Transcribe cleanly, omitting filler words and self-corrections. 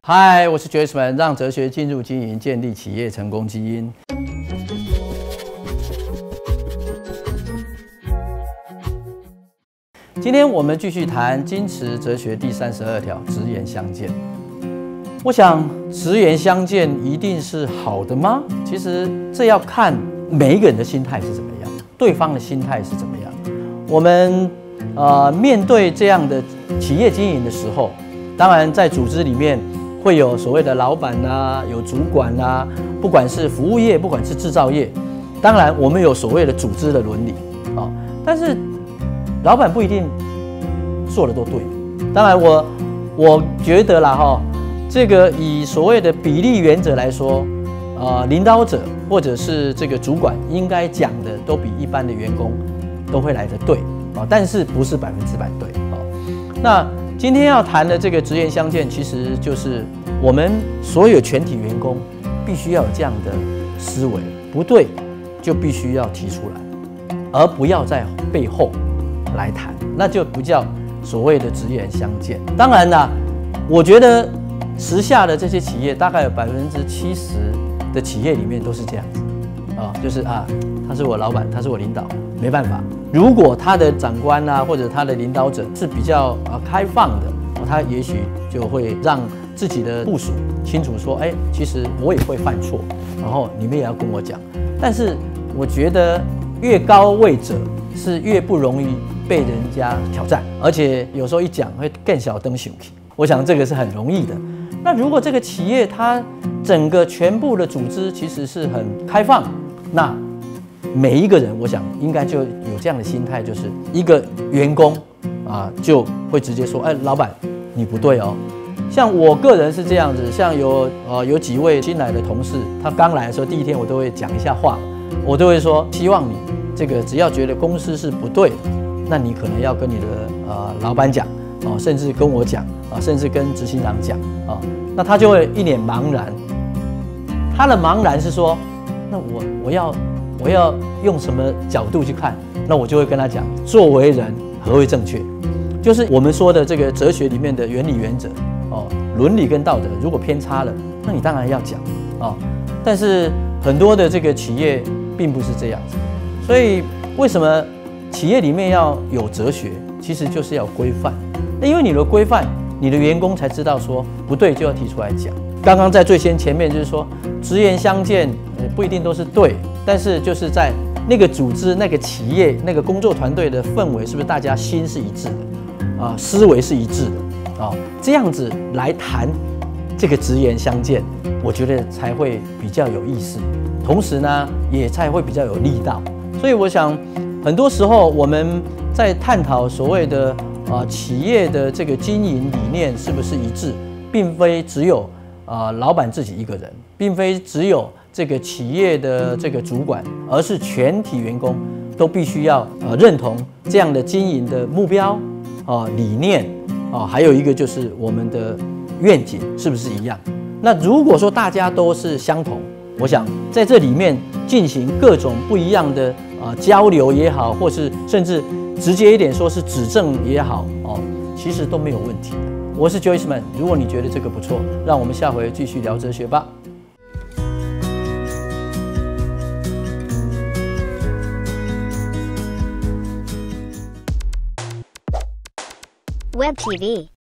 嗨，我是 Joyceman， 让哲学进入经营，建立企业成功基因。今天我们继续谈矜持哲学第32条：直言相见。我想，直言相见一定是好的吗？其实这要看每一个人的心态是怎么样，对方的心态是怎么样。我们面对这样的企业经营的时候，当然在组织里面会有所谓的老板啊，有主管啊，不管是服务业，不管是制造业，当然我们有所谓的组织的伦理啊，但是老板不一定做的都对。当然我觉得啦哈，这个以所谓的比例原则来说，领导者或者是这个主管应该讲的都比一般的员工都会来得对啊，但是不是100%对啊。那今天要谈的这个直言相见，其实就是我们所有全体员工必须要有这样的思维，不对就必须要提出来，而不要在背后来谈，那就不叫所谓的直言相见。当然啦，我觉得时下的这些企业，大概有70%的企业里面都是这样子啊，就是他是我老板，他是我领导，没办法。如果他的长官啊，或者他的领导者是比较开放的，他也许就会让自己的部属清楚说，其实我也会犯错，然后你们也要跟我讲。但是我觉得越高位者是越不容易被人家挑战，而且有时候一讲会更小灯熊气。我想这个是很容易的。那如果这个企业它整个全部的组织其实是很开放，那每一个人我想应该就有这样的心态，就是一个员工就会直接说，老板你不对哦。像我个人是这样子，像有几位新来的同事，他刚来的时候第一天我都会讲一下话，我都会说，希望你这个只要觉得公司是不对的，那你可能要跟你的老板讲甚至跟我讲甚至跟执行长讲那他就会一脸茫然。他的茫然是说，那我要用什么角度去看？那我就会跟他讲，作为人何谓正确？就是我们说的这个哲学里面的原理原则伦理跟道德，如果偏差了，那你当然要讲但是很多的这个企业并不是这样子，所以为什么企业里面要有哲学？其实就是要规范。那因为你的规范，你的员工才知道说不对就要提出来讲。刚刚在最前面就是说，直言相见不一定都是对，但是就是在那个组织、那个企业、那个工作团队的氛围，是不是大家心是一致的思维是一致的这样子来谈这个直言相见，我觉得才会比较有意思，同时呢也才会比较有力道。所以我想，很多时候我们在探讨所谓的企业的这个经营理念是不是一致，并非只有老板自己一个人，并非只有这个企业的这个主管，而是全体员工都必须要认同这样的经营的目标理念还有一个就是我们的愿景是不是一样？那如果说大家都是相同，我想在这里面进行各种不一样的交流也好，或是甚至直接一点说是指正也好其实都没有问题的。我是 Joyceman， 如果你觉得这个不错，让我们下回继续聊哲学吧。 Web TV